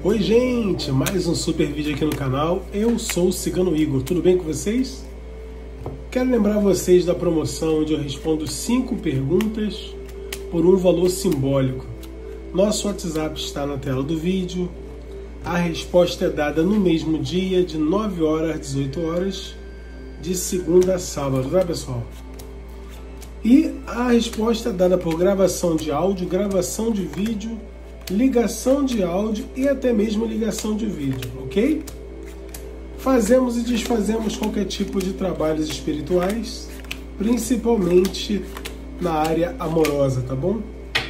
Oi gente, mais um super vídeo aqui no canal. Eu sou o Cigano Igor, tudo bem com vocês? Quero lembrar vocês da promoção onde eu respondo 5 perguntas por um valor simbólico. Nosso WhatsApp está na tela do vídeo. A resposta é dada no mesmo dia, de 9 horas às 18 horas, de segunda a sábado, tá pessoal? E a resposta é dada por gravação de áudio, gravação de vídeo, ligação de áudio e até mesmo ligação de vídeo, ok? Fazemos e desfazemos qualquer tipo de trabalhos espirituais, principalmente na área amorosa, tá bom?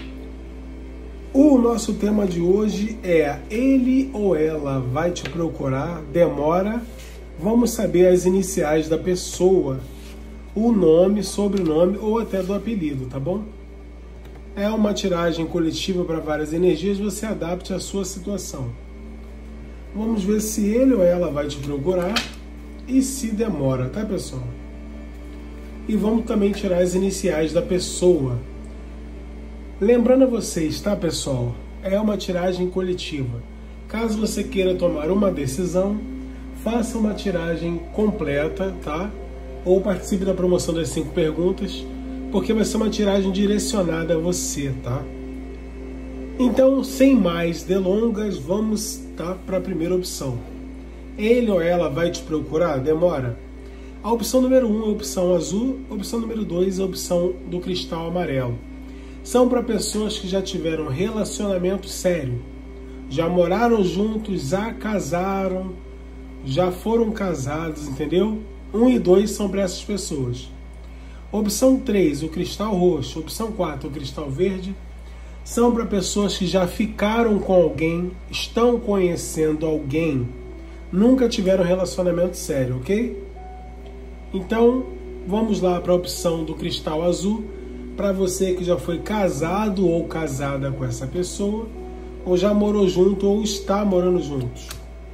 O nosso tema de hoje é ele ou ela vai te procurar, demora, vamos saber as iniciais da pessoa, o nome, sobrenome ou até do apelido, tá bom? É uma tiragem coletiva para várias energias, você adapte a sua situação. Vamos ver se ele ou ela vai te procurar e se demora, tá pessoal? E vamos também tirar as iniciais da pessoa. Lembrando a vocês, tá pessoal? É uma tiragem coletiva. Caso você queira tomar uma decisão, faça uma tiragem completa, tá? Ou participe da promoção das 5 perguntas, porque vai ser uma tiragem direcionada a você, tá? Então, sem mais delongas, vamos para a primeira opção. Ele ou ela vai te procurar? Demora? A opção número 1 é a opção azul, a opção número 2 é a opção do cristal amarelo. São para pessoas que já tiveram relacionamento sério, já moraram juntos, já casaram, já foram casados, entendeu? 1 e 2 são para essas pessoas. Opção 3, o cristal roxo. Opção 4, o cristal verde. São para pessoas que já ficaram com alguém, estão conhecendo alguém, nunca tiveram relacionamento sério, ok? Então, vamos lá para a opção do cristal azul, para você que já foi casado ou casada com essa pessoa, ou já morou junto ou está morando juntos.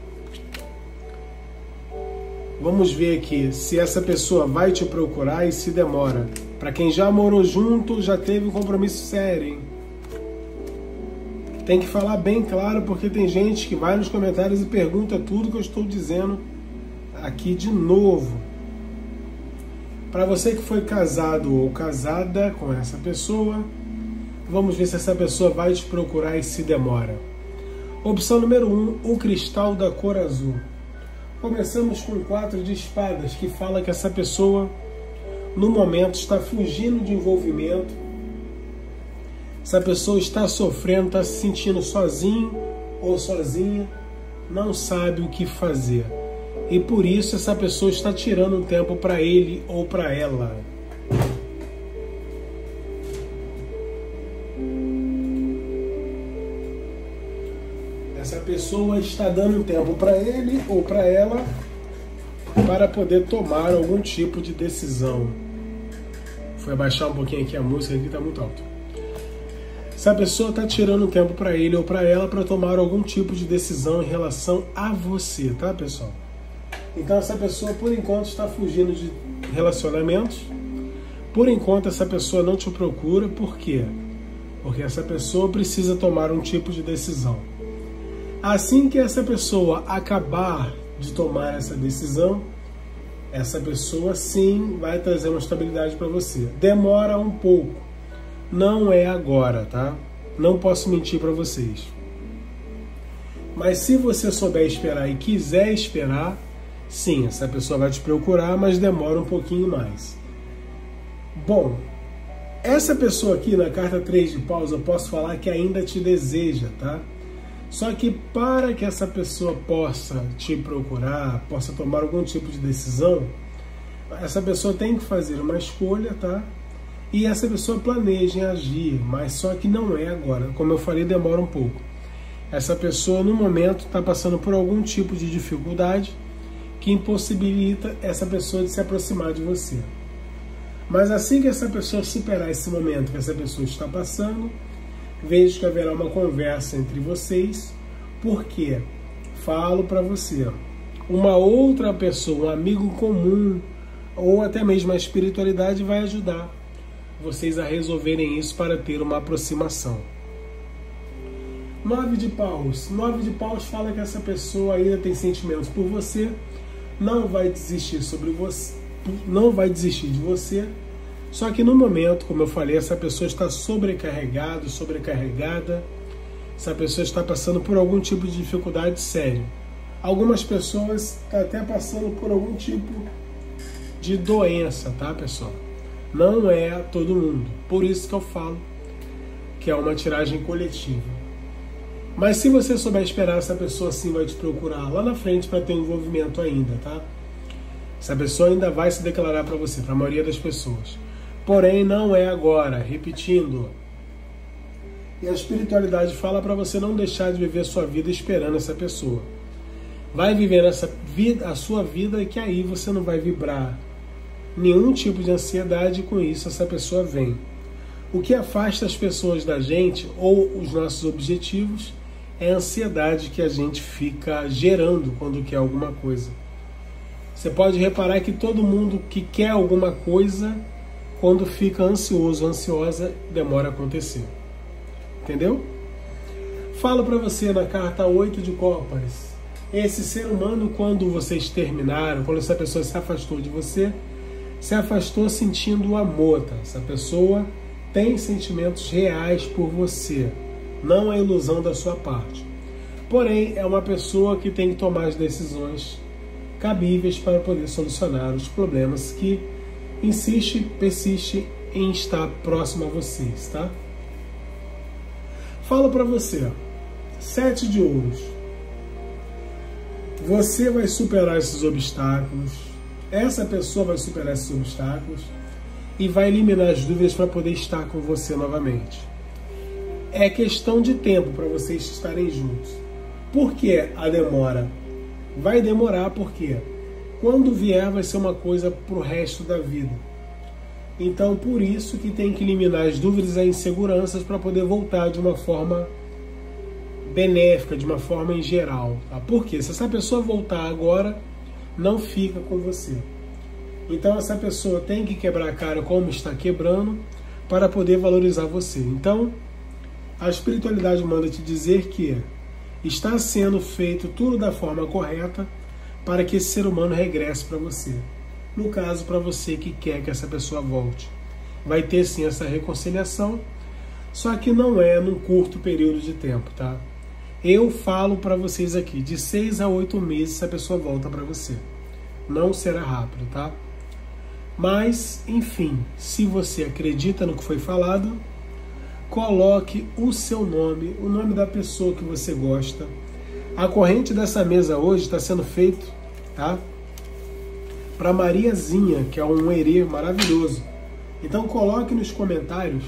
Vamos ver aqui se essa pessoa vai te procurar e se demora. Para quem já morou junto, já teve um compromisso sério, hein? Tem que falar bem claro, porque tem gente que vai nos comentários e pergunta tudo que eu estou dizendo aqui de novo. Para você que foi casado ou casada com essa pessoa, vamos ver se essa pessoa vai te procurar e se demora. Opção número 1, o cristal da cor azul. Começamos com 4 de espadas, que fala que essa pessoa, no momento, está fugindo de envolvimento. Essa pessoa está sofrendo, está se sentindo sozinho ou sozinha, não sabe o que fazer. E por isso essa pessoa está tirando um tempo para ele ou para ela. Essa pessoa está dando um tempo para ele ou para ela para poder tomar algum tipo de decisão. Vou abaixar um pouquinho aqui a música, aqui está muito alto. Essa pessoa está tirando um tempo para ele ou para ela para tomar algum tipo de decisão em relação a você, tá pessoal? Então essa pessoa por enquanto está fugindo de relacionamentos. Por enquanto essa pessoa não te procura, por quê? Porque essa pessoa precisa tomar um tipo de decisão. Assim que essa pessoa acabar de tomar essa decisão, essa pessoa sim vai trazer uma estabilidade para você. Demora um pouco. Não é agora, tá? Não posso mentir para vocês. Mas se você souber esperar e quiser esperar, sim, essa pessoa vai te procurar, mas demora um pouquinho mais. Bom, essa pessoa aqui na carta 3 de paus, eu posso falar que ainda te deseja, tá? Só que para que essa pessoa possa te procurar, possa tomar algum tipo de decisão, essa pessoa tem que fazer uma escolha, tá? E essa pessoa planeja em agir, mas só que não é agora. Como eu falei, demora um pouco. Essa pessoa, no momento, está passando por algum tipo de dificuldade que impossibilita essa pessoa de se aproximar de você. Mas assim que essa pessoa superar esse momento que essa pessoa está passando, vejo que haverá uma conversa entre vocês, porque falo para você, uma outra pessoa, um amigo comum, ou até mesmo a espiritualidade vai ajudar vocês a resolverem isso para ter uma aproximação. 9 de paus. 9 de paus fala que essa pessoa ainda tem sentimentos por você, não vai desistir sobre você, não vai desistir de você. Só que no momento, como eu falei, essa pessoa está sobrecarregada, essa pessoa está passando por algum tipo de dificuldade séria. Algumas pessoas estão até passando por algum tipo de doença, tá, pessoal? Não é todo mundo. Por isso que eu falo que é uma tiragem coletiva. Mas se você souber esperar, essa pessoa sim vai te procurar lá na frente para ter um envolvimento ainda, tá? Essa pessoa ainda vai se declarar para você, para a maioria das pessoas. Porém, não é agora, repetindo. E a espiritualidade fala para você não deixar de viver a sua vida esperando essa pessoa. Vai viver a sua vida, e que aí você não vai vibrar nenhum tipo de ansiedade, e com isso essa pessoa vem. O que afasta as pessoas da gente, ou os nossos objetivos, é a ansiedade que a gente fica gerando quando quer alguma coisa. Você pode reparar que todo mundo que quer alguma coisa, quando fica ansioso, ansiosa, demora a acontecer. Entendeu? Falo para você na carta 8 de Copas. Esse ser humano, quando vocês terminaram, quando essa pessoa se afastou de você, se afastou sentindo o amor, tá? Essa pessoa tem sentimentos reais por você, não é ilusão da sua parte. Porém, é uma pessoa que tem que tomar as decisões cabíveis para poder solucionar os problemas que persiste em estar próximo a vocês, tá? Falo para você, 7 de ouros. Você vai superar esses obstáculos, essa pessoa vai superar esses obstáculos e vai eliminar as dúvidas para poder estar com você novamente. É questão de tempo para vocês estarem juntos. Por que a demora? Vai demorar porque quando vier vai ser uma coisa para o resto da vida. Então, por isso que tem que eliminar as dúvidas e as inseguranças para poder voltar de uma forma benéfica, de uma forma em geral. Tá? Porque se essa pessoa voltar agora, não fica com você. Então, essa pessoa tem que quebrar a cara como está quebrando para poder valorizar você. Então, a espiritualidade manda te dizer que está sendo feito tudo da forma correta para que esse ser humano regresse para você. No caso, para você que quer que essa pessoa volte. Vai ter sim essa reconciliação, só que não é num curto período de tempo, tá? Eu falo para vocês aqui, de 6 a 8 meses essa pessoa volta para você. Não será rápido, tá? Mas, enfim, se você acredita no que foi falado, coloque o seu nome, o nome da pessoa que você gosta. A corrente dessa mesa hoje está sendo feito, tá? Para Mariazinha, que é um herê maravilhoso. Então coloque nos comentários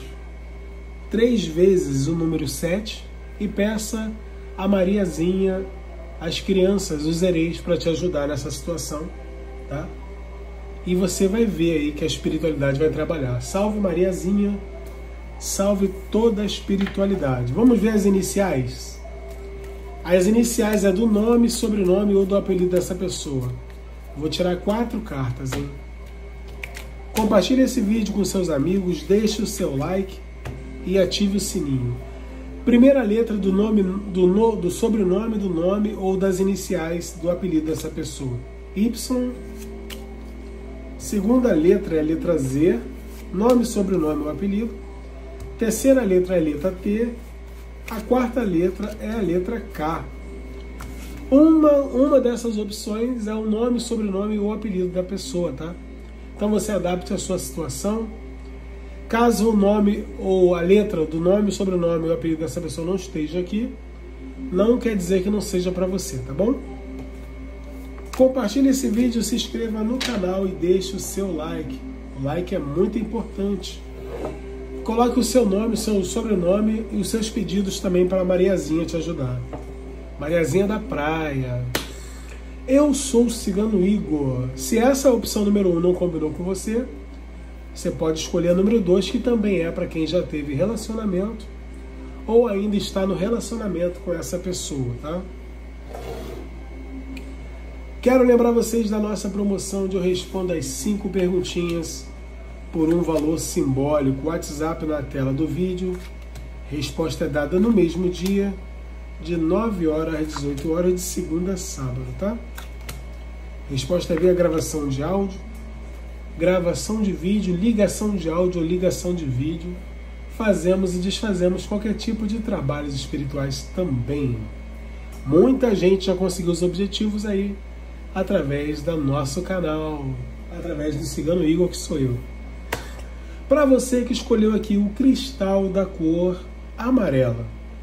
3 vezes o número 7 e peça a Mariazinha, as crianças, os herês, para te ajudar nessa situação, tá? E você vai ver aí que a espiritualidade vai trabalhar. Salve Mariazinha, salve toda a espiritualidade. Vamos ver as iniciais? As iniciais é do nome, sobrenome ou do apelido dessa pessoa. Vou tirar 4 cartas, hein? Compartilhe esse vídeo com seus amigos, deixe o seu like e ative o sininho. Primeira letra do nome, do sobrenome, do nome ou das iniciais do apelido dessa pessoa. Y. Segunda letra é a letra Z. Nome, sobrenome ou apelido. Terceira letra é a letra T. A quarta letra é a letra K. Uma dessas opções é o nome, sobrenome ou apelido da pessoa, tá? Então você adapte a sua situação. Caso o nome ou a letra do nome, sobrenome ou apelido dessa pessoa não esteja aqui, não quer dizer que não seja para você, tá bom? Compartilhe esse vídeo, se inscreva no canal e deixe o seu like. O like é muito importante. Coloque o seu nome, o seu sobrenome e os seus pedidos também para a Mariazinha te ajudar. Mariazinha da praia. Eu sou o Cigano Igor. Se essa opção número 1 não combinou com você, você pode escolher a número 2, que também é para quem já teve relacionamento ou ainda está no relacionamento com essa pessoa, tá? Quero lembrar vocês da nossa promoção onde eu respondo as 5 perguntinhas por um valor simbólico. WhatsApp na tela do vídeo. Resposta é dada no mesmo dia. de 9 horas às 18 horas, de segunda a sábado, tá? Resposta é via gravação de áudio, gravação de vídeo, ligação de áudio ou ligação de vídeo. Fazemos e desfazemos qualquer tipo de trabalhos espirituais também. Muita gente já conseguiu os objetivos aí através do nosso canal, através do Cigano Igor, que sou eu. Para você que escolheu aqui o cristal da cor amarela,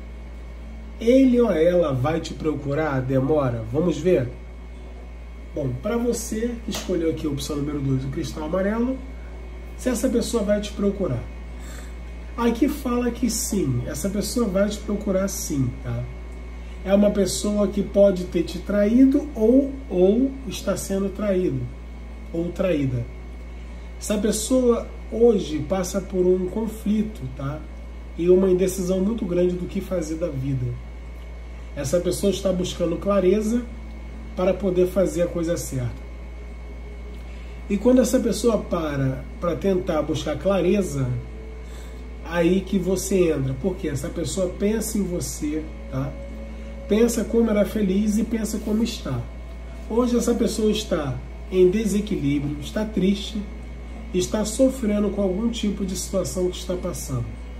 ele ou ela vai te procurar? Demora? Vamos ver? Bom, para você que escolheu aqui a opção número 2, o cristal amarelo, se essa pessoa vai te procurar. Aqui fala que sim, essa pessoa vai te procurar sim, tá? É uma pessoa que pode ter te traído ou está sendo traído ou traída. Essa pessoa hoje passa por um conflito, tá? E uma indecisão muito grande do que fazer da vida. Essa pessoa está buscando clareza para poder fazer a coisa certa. E quando essa pessoa para tentar buscar clareza, aí que você entra, porque essa pessoa pensa em você, tá? Pensa como era feliz e pensa como está. Hoje essa pessoa está em desequilíbrio, está triste, está sofrendo com algum tipo de situação que está passando.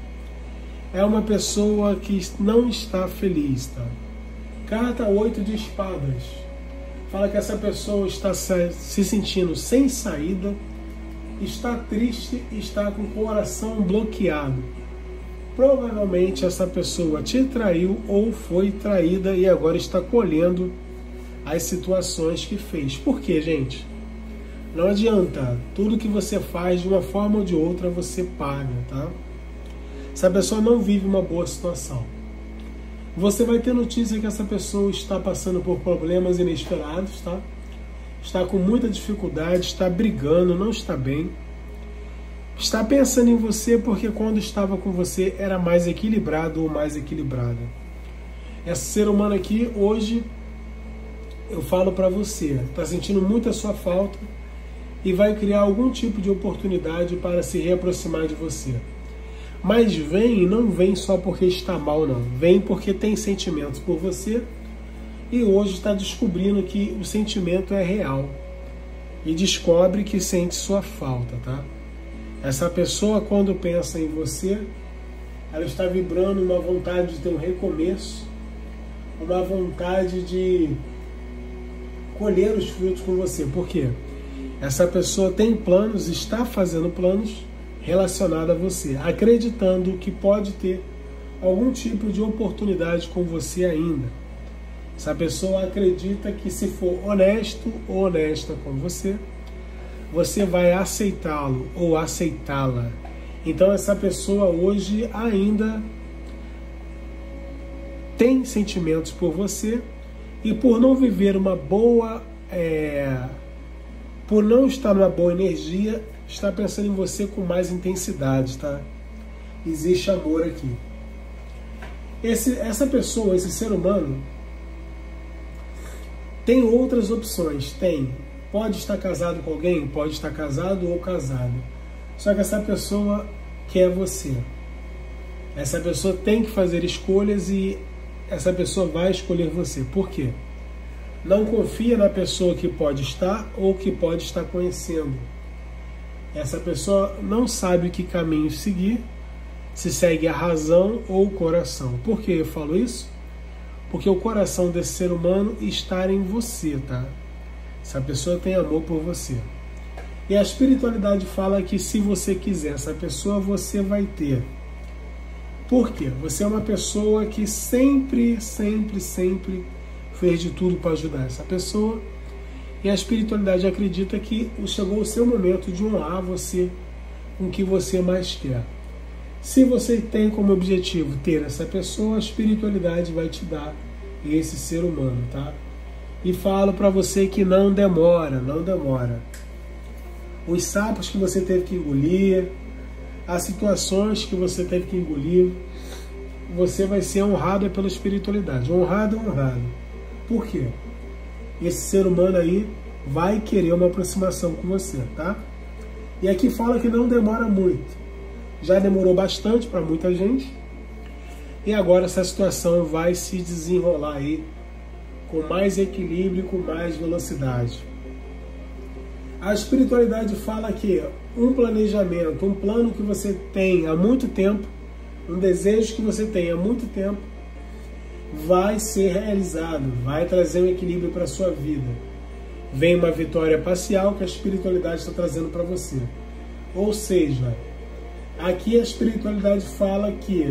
É uma pessoa que não está feliz, tá? Carta 8 de espadas. Fala que essa pessoa está se sentindo sem saída, está triste, está com o coração bloqueado. Provavelmente essa pessoa te traiu ou foi traída e agora está colhendo as situações que fez. Por quê, gente? Não adianta, tudo que você faz de uma forma ou de outra você paga, tá? Essa pessoa não vive uma boa situação. Você vai ter notícia que essa pessoa está passando por problemas inesperados, tá? Está com muita dificuldade, está brigando, não está bem. Está pensando em você porque quando estava com você era mais equilibrado ou mais equilibrada. Esse ser humano aqui, hoje, eu falo para você, está sentindo muito a sua falta e vai criar algum tipo de oportunidade para se reaproximar de você. Mas vem e não vem só porque está mal, não. Vem porque tem sentimentos por você e hoje está descobrindo que o sentimento é real. E descobre que sente sua falta, tá? Essa pessoa, quando pensa em você, ela está vibrando uma vontade de ter um recomeço, uma vontade de colher os frutos com você. Por quê? Essa pessoa tem planos, está fazendo planos relacionado a você, acreditando que pode ter algum tipo de oportunidade com você ainda. Essa pessoa acredita que se for honesto ou honesta com você, você vai aceitá-lo ou aceitá-la. Então essa pessoa hoje ainda tem sentimentos por você e por não viver uma boa, por não estar numa boa energia, está pensando em você com mais intensidade, tá? Existe amor aqui. Essa pessoa, esse ser humano, tem outras opções, tem. Pode estar casado com alguém, pode estar casado ou casado. Só que essa pessoa quer você. Essa pessoa tem que fazer escolhas e essa pessoa vai escolher você. Por quê? Não confia na pessoa que pode estar ou que pode estar conhecendo. Essa pessoa não sabe que caminho seguir, se segue a razão ou o coração. Por que eu falo isso? Porque o coração desse ser humano está em você, tá? Essa pessoa tem amor por você. E a espiritualidade fala que se você quiser essa pessoa, você vai ter. Por quê? Você é uma pessoa que sempre fez de tudo para ajudar essa pessoa. E a espiritualidade acredita que chegou o seu momento de honrar você com o que você mais quer. Se você tem como objetivo ter essa pessoa, a espiritualidade vai te dar esse ser humano, tá? E falo para você que não demora, não demora. Os sapos que você teve que engolir, as situações que você teve que engolir, você vai ser honrado pela espiritualidade. Honrado. Por quê? Esse ser humano aí vai querer uma aproximação com você, tá? E aqui fala que não demora muito. Já demorou bastante para muita gente. E agora essa situação vai se desenrolar aí com mais equilíbrio e com mais velocidade. A espiritualidade fala que um planejamento, um plano que você tem há muito tempo, um desejo que você tem há muito tempo, vai ser realizado, vai trazer um equilíbrio para a sua vida. Vem uma vitória parcial que a espiritualidade está trazendo para você. Ou seja, aqui a espiritualidade fala que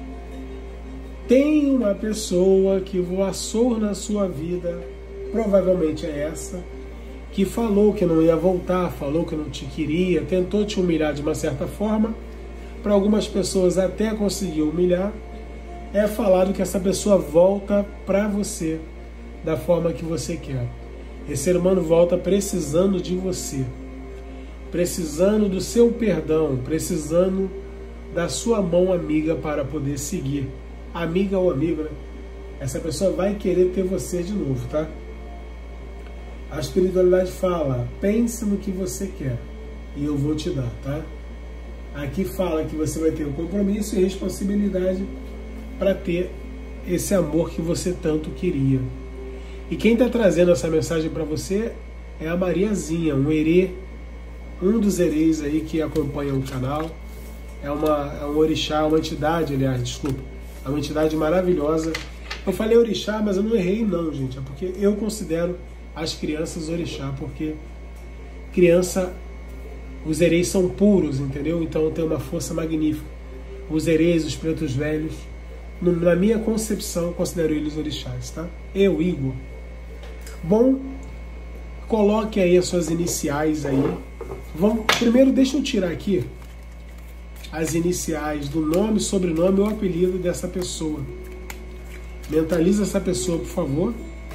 tem uma pessoa que voaçou na sua vida, provavelmente é essa, que falou que não ia voltar, falou que não te queria, tentou te humilhar de uma certa forma. Para algumas pessoas até conseguiu humilhar. É falado que essa pessoa volta para você da forma que você quer. Esse ser humano volta precisando de você, precisando do seu perdão, precisando da sua mão amiga para poder seguir. Amiga ou amigo, né? Essa pessoa vai querer ter você de novo, tá? A espiritualidade fala, pense no que você quer e eu vou te dar, tá? Aqui fala que você vai ter um compromisso e responsabilidade para ter esse amor que você tanto queria. E quem está trazendo essa mensagem para você é a Mariazinha, um herê, um dos hereis aí que acompanham o canal. É um orixá, uma entidade, aliás, desculpa. É uma entidade maravilhosa. Eu falei orixá, mas eu não errei não, gente. É porque eu considero as crianças orixá, porque criança, os hereis são puros, entendeu? Então tem uma força magnífica. Os hereis, os pretos velhos, na minha concepção, eu considero eles orixás, tá? Eu, Igor. Bom, coloque aí as suas iniciais aí. Primeiro, deixa eu tirar aqui as iniciais do nome, sobrenome ou apelido dessa pessoa. Mentaliza essa pessoa, por favor.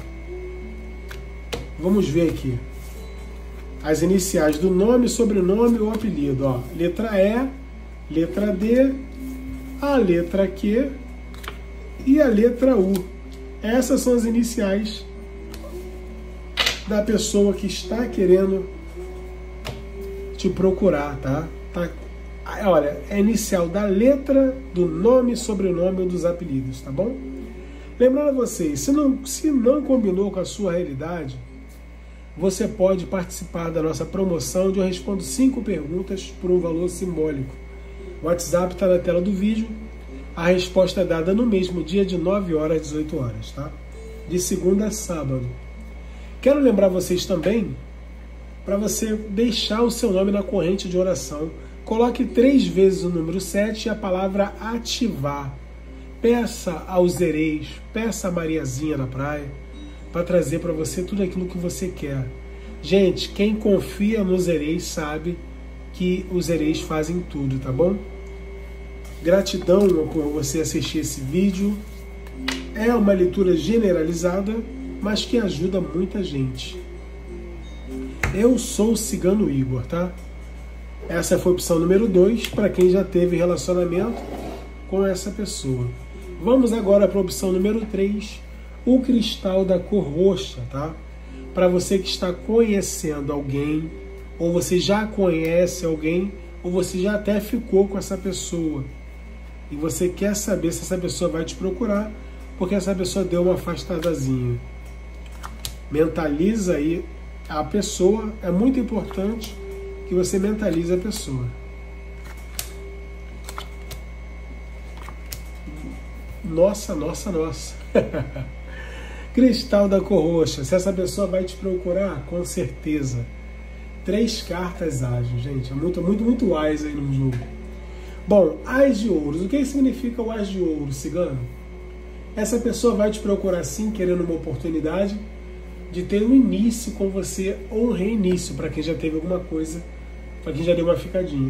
Vamos ver aqui. As iniciais do nome, sobrenome ou apelido. Ó, letra E, letra D, a letra Q e a letra U. Essas são as iniciais da pessoa que está querendo te procurar, tá? Olha, é inicial da letra, do nome, sobrenome ou dos apelidos, tá bom? Lembrando a vocês, se não combinou com a sua realidade, você pode participar da nossa promoção onde eu respondo 5 perguntas por um valor simbólico. O WhatsApp está na tela do vídeo. A resposta é dada no mesmo dia de 9 horas às 18 horas, tá? De segunda a sábado. Quero lembrar vocês também para você deixar o seu nome na corrente de oração. Coloque 3 vezes o número 7 e a palavra ativar. Peça aos hereis, peça a Mariazinha na praia para trazer para você tudo aquilo que você quer. Gente, quem confia nos hereis sabe que os hereis fazem tudo, tá bom? Gratidão por você assistir esse vídeo. É uma leitura generalizada, mas que ajuda muita gente. Eu sou o Cigano Igor, tá? Essa foi a opção número 2, para quem já teve relacionamento com essa pessoa. Vamos agora para a opção número 3, o cristal da cor roxa, tá? Para você que está conhecendo alguém, ou você já conhece alguém, ou você já até ficou com essa pessoa. E você quer saber se essa pessoa vai te procurar, porque essa pessoa deu uma afastadazinha. Mentaliza aí a pessoa, é muito importante que você mentalize a pessoa. Nossa, nossa, nossa. Cristal da cor roxa. Se essa pessoa vai te procurar, com certeza. 3 cartas ágeis, gente. É muito wise aí no jogo. Bom, As de Ouros. O que significa o As de Ouro, Cigano? Essa pessoa vai te procurar sim, querendo uma oportunidade de ter um início com você ou um reinício, para quem já teve alguma coisa, para quem já deu uma ficadinha.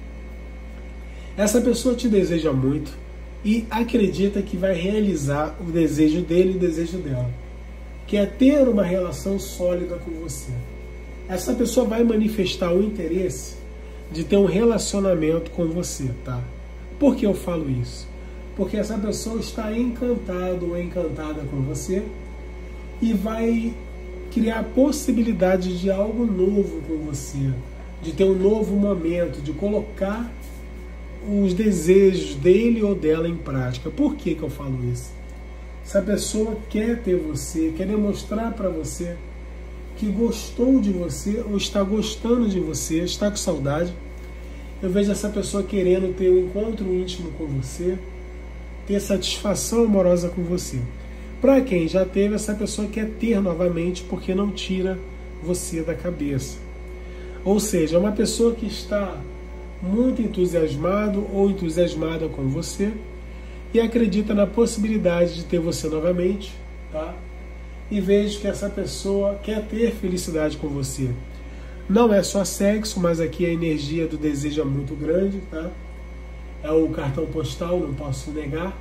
Essa pessoa te deseja muito e acredita que vai realizar o desejo dele e o desejo dela, que é ter uma relação sólida com você. Essa pessoa vai manifestar o interesse de ter um relacionamento com você, tá? Por que eu falo isso? Porque essa pessoa está encantada ou encantada com você e vai criar possibilidade de algo novo com você, de ter um novo momento, de colocar os desejos dele ou dela em prática. Por que eu falo isso? Se a pessoa quer ter você, quer demonstrar para você que gostou de você ou está gostando de você, está com saudade, eu vejo essa pessoa querendo ter um encontro íntimo com você, ter satisfação amorosa com você. Para quem já teve, essa pessoa quer ter novamente porque não tira você da cabeça. Ou seja, é uma pessoa que está muito entusiasmado ou entusiasmada com você e acredita na possibilidade de ter você novamente, tá? E vejo que essa pessoa quer ter felicidade com você. Não é só sexo, mas aqui a energia do desejo é muito grande, tá? É o cartão postal, não posso negar.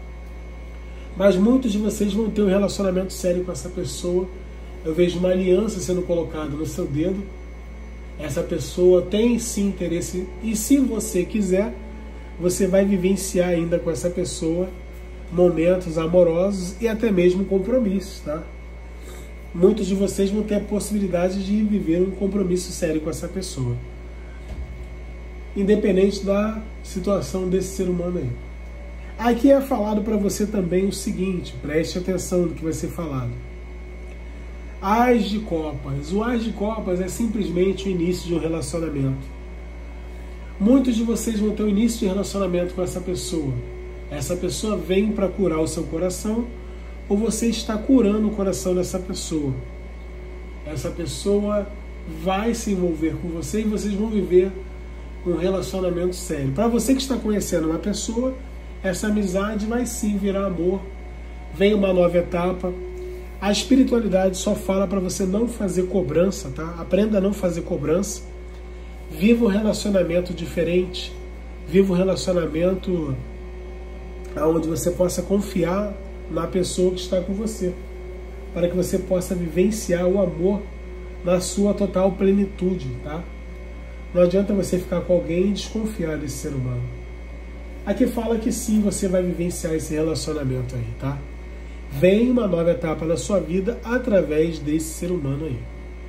Mas muitos de vocês vão ter um relacionamento sério com essa pessoa. Eu vejo uma aliança sendo colocada no seu dedo. Essa pessoa tem sim interesse, e se você quiser, você vai vivenciar ainda com essa pessoa momentos amorosos e até mesmo compromissos, tá? Muitos de vocês vão ter a possibilidade de viver um compromisso sério com essa pessoa, independente da situação desse ser humano aí. Aqui é falado para você também o seguinte, preste atenção no que vai ser falado. Ás de copas. O Ás de copas é simplesmente o início de um relacionamento. Muitos de vocês vão ter o início de relacionamento com essa pessoa. Essa pessoa vem para curar o seu coração, ou você está curando o coração dessa pessoa. Essa pessoa vai se envolver com você e vocês vão viver um relacionamento sério. Para você que está conhecendo uma pessoa, essa amizade vai sim virar amor. Vem uma nova etapa. A espiritualidade só fala para você não fazer cobrança, tá? Aprenda a não fazer cobrança. Viva um relacionamento diferente. Viva um relacionamento onde você possa confiar na pessoa que está com você, para que você possa vivenciar o amor na sua total plenitude, tá? Não adianta você ficar com alguém e desconfiar desse ser humano. Aqui fala que sim, você vai vivenciar esse relacionamento aí, tá? Vem uma nova etapa na sua vida através desse ser humano aí.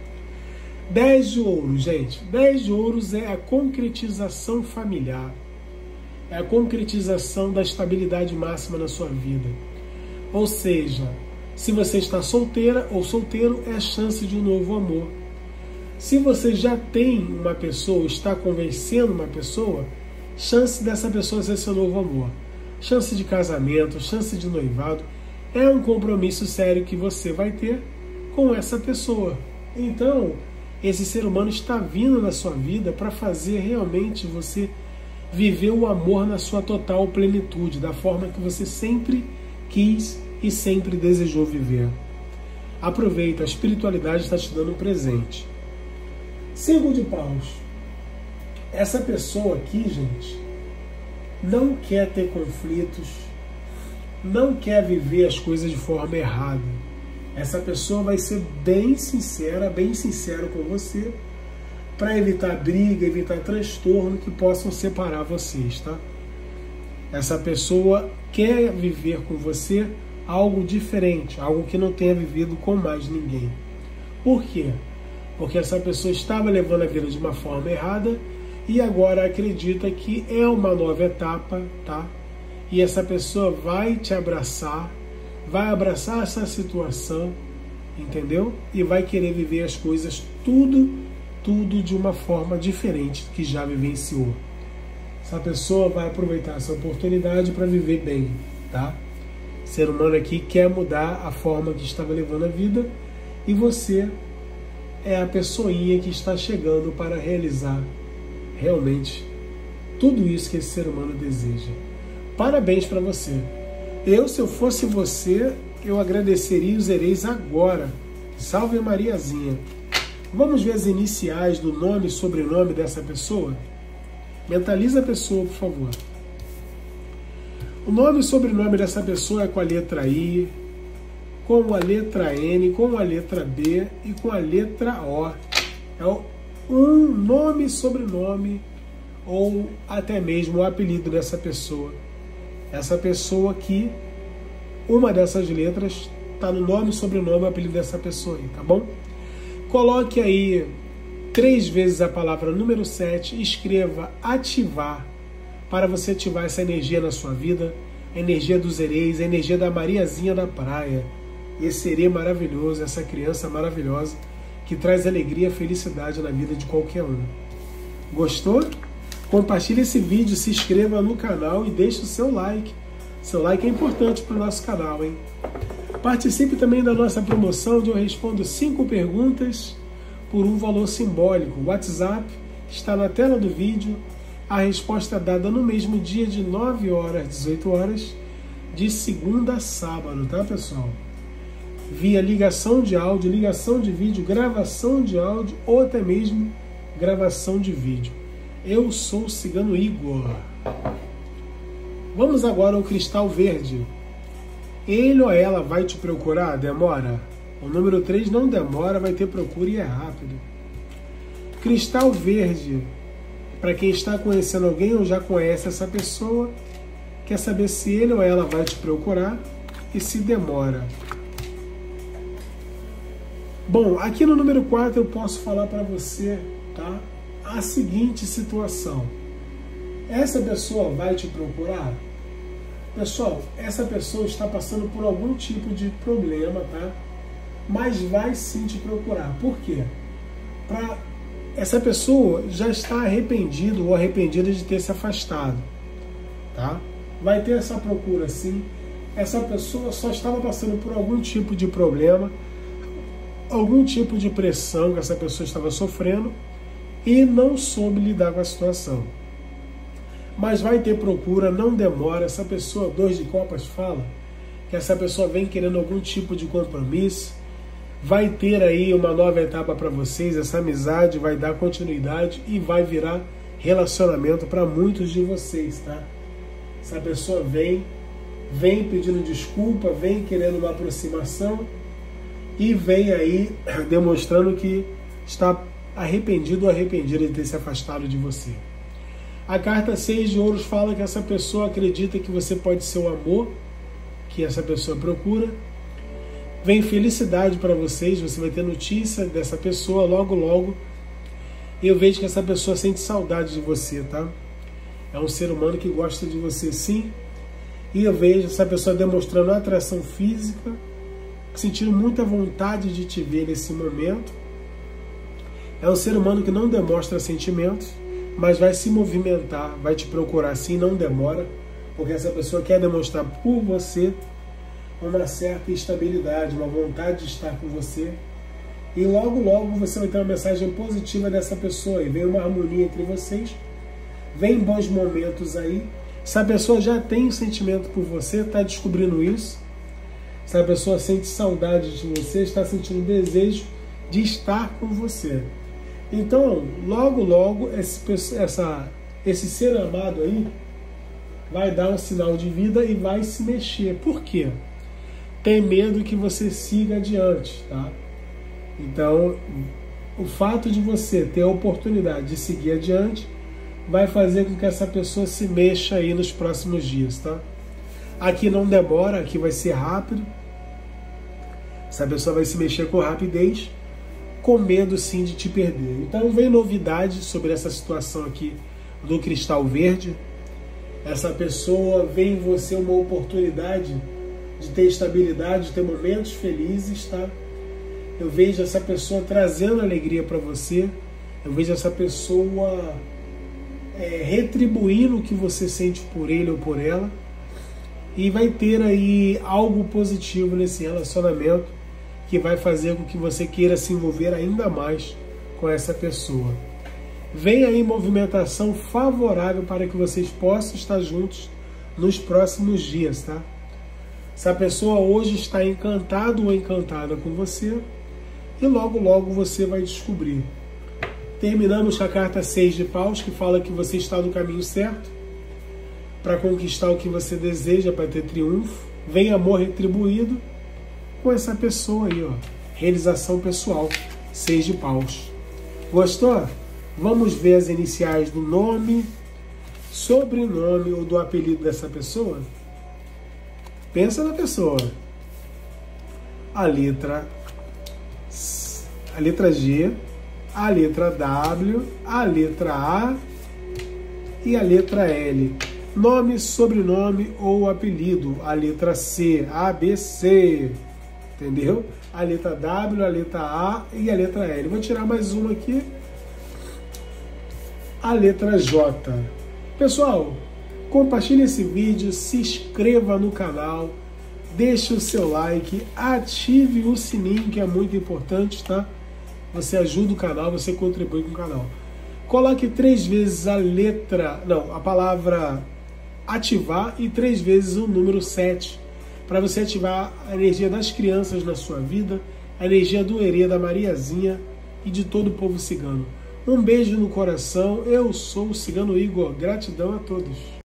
10 de ouros, gente. 10 de ouros é a concretização familiar. É a concretização da estabilidade máxima na sua vida. Ou seja, se você está solteira ou solteiro, é a chance de um novo amor. Se você já tem uma pessoa, está convencendo uma pessoa, chance dessa pessoa ser seu novo amor. Chance de casamento, chance de noivado. É um compromisso sério que você vai ter com essa pessoa. Então, esse ser humano está vindo na sua vida para fazer realmente você viver o amor na sua total plenitude, da forma que você sempre quis e sempre desejou viver. Aproveita, a espiritualidade está te dando um presente. 5 de paus. Essa pessoa aqui, gente, não quer ter conflitos, não quer viver as coisas de forma errada. Essa pessoa vai ser bem sincera, bem sincero com você, para evitar briga, evitar transtorno que possam separar vocês, tá? Essa pessoa quer viver com você algo diferente, algo que não tenha vivido com mais ninguém. Por quê? Porque essa pessoa estava levando a vida de uma forma errada e agora acredita que é uma nova etapa, tá? E essa pessoa vai te abraçar, vai abraçar essa situação, entendeu? E vai querer viver as coisas tudo de uma forma diferente que já vivenciou. Essa pessoa vai aproveitar essa oportunidade para viver bem, tá? O ser humano aqui quer mudar a forma que estava levando a vida e você é a pessoinha que está chegando para realizar realmente tudo isso que esse ser humano deseja. Parabéns para você. Se eu fosse você, eu agradeceria os ereis agora. Salve Mariazinha. Vamos ver as iniciais do nome e sobrenome dessa pessoa? Mentaliza a pessoa, por favor. O nome e sobrenome dessa pessoa é com a letra I, com a letra N, com a letra B e com a letra O. É um nome e sobrenome ou até mesmo o apelido dessa pessoa. Essa pessoa aqui, uma dessas letras está no nome, sobrenome e apelido dessa pessoa aí, tá bom? Coloque aí 3 vezes a palavra número 7, escreva ativar para você ativar essa energia na sua vida, a energia dos hereis, a energia da Mariazinha da praia, esse herê maravilhoso, essa criança maravilhosa que traz alegria e felicidade na vida de qualquer um. Gostou? Compartilhe esse vídeo, se inscreva no canal e deixe o seu like. Seu like é importante para o nosso canal, hein? Participe também da nossa promoção onde eu respondo 5 perguntas por um valor simbólico. O WhatsApp está na tela do vídeo. A resposta é dada no mesmo dia de 9 horas às 18 horas, de segunda a sábado, tá, pessoal? Via ligação de áudio, ligação de vídeo, gravação de áudio ou até mesmo gravação de vídeo. Eu sou o Cigano Igor. Vamos agora ao cristal verde. Ele ou ela vai te procurar? Demora? O número 3 não demora, vai ter procura e é rápido. Cristal verde, para quem está conhecendo alguém ou já conhece essa pessoa, quer saber se ele ou ela vai te procurar e se demora. Bom, aqui no número 4 eu posso falar para você, tá, a seguinte situação. Essa pessoa vai te procurar? Pessoal, essa pessoa está passando por algum tipo de problema, tá? Mas vai sim te procurar. Por quê? Essa pessoa já está arrependido ou arrependida de ter se afastado, tá? Vai ter essa procura sim. Essa pessoa só estava passando por algum tipo de problema, algum tipo de pressão que essa pessoa estava sofrendo e não soube lidar com a situação. Mas vai ter procura, não demora. Essa pessoa, 2 de copas, fala que essa pessoa vem querendo algum tipo de compromisso. Vai ter aí uma nova etapa para vocês, essa amizade vai dar continuidade e vai virar relacionamento para muitos de vocês, tá? Essa pessoa vem pedindo desculpa, vem querendo uma aproximação e vem aí demonstrando que está arrependido ou arrependida de ter se afastado de você. A carta 6 de ouros fala que essa pessoa acredita que você pode ser o amor que essa pessoa procura. Vem felicidade para vocês, você vai ter notícia dessa pessoa logo, logo. E eu vejo que essa pessoa sente saudade de você, tá? É um ser humano que gosta de você, sim. E eu vejo essa pessoa demonstrando atração física, sentindo muita vontade de te ver nesse momento. É um ser humano que não demonstra sentimentos, mas vai se movimentar, vai te procurar sim, não demora, porque essa pessoa quer demonstrar por você uma certa estabilidade, uma vontade de estar com você. E logo, logo você vai ter uma mensagem positiva dessa pessoa e vem uma harmonia entre vocês, vem bons momentos aí. Se a pessoa já tem um sentimento por você, está descobrindo isso. Se a pessoa sente saudade de você, está sentindo desejo de estar com você. Então, logo, logo, esse ser amado aí vai dar um sinal de vida e vai se mexer. Por quê? Tem medo que você siga adiante, tá? Então, o fato de você ter a oportunidade de seguir adiante vai fazer com que essa pessoa se mexa aí nos próximos dias, tá? Aqui não demora, aqui vai ser rápido. Essa pessoa vai se mexer com rapidez, com medo sim de te perder. Então vem novidade sobre essa situação aqui do cristal verde. Essa pessoa vê em você uma oportunidade de ter estabilidade, de ter momentos felizes, tá? Eu vejo essa pessoa trazendo alegria para você. Eu vejo essa pessoa retribuindo o que você sente por ele ou por ela. E vai ter aí algo positivo nesse relacionamento que vai fazer com que você queira se envolver ainda mais com essa pessoa. Vem aí movimentação favorável para que vocês possam estar juntos nos próximos dias, tá? Se a pessoa hoje está encantado ou encantada com você, e logo, logo você vai descobrir. Terminamos com a carta 6 de paus, que fala que você está no caminho certo para conquistar o que você deseja, para ter triunfo. Vem amor retribuído com essa pessoa aí, ó. Realização pessoal, 6 de paus. Gostou? Vamos ver as iniciais do nome, sobrenome ou do apelido dessa pessoa? Pensa na pessoa. A letra G, a letra W, a letra A E a letra L, nome, sobrenome ou apelido. A letra C, ABC, entendeu? A letra W, a letra A e a letra L. Vou tirar mais uma aqui. A letra J. Pessoal, compartilhe esse vídeo, se inscreva no canal, deixe o seu like, ative o sininho, que é muito importante, tá? Você ajuda o canal, você contribui com o canal. Coloque 3 vezes a palavra ativar e 3 vezes o número 7, para você ativar a energia das crianças na sua vida, a energia do Herê, da Mariazinha e de todo o povo cigano. Um beijo no coração, eu sou o Cigano Igor, gratidão a todos.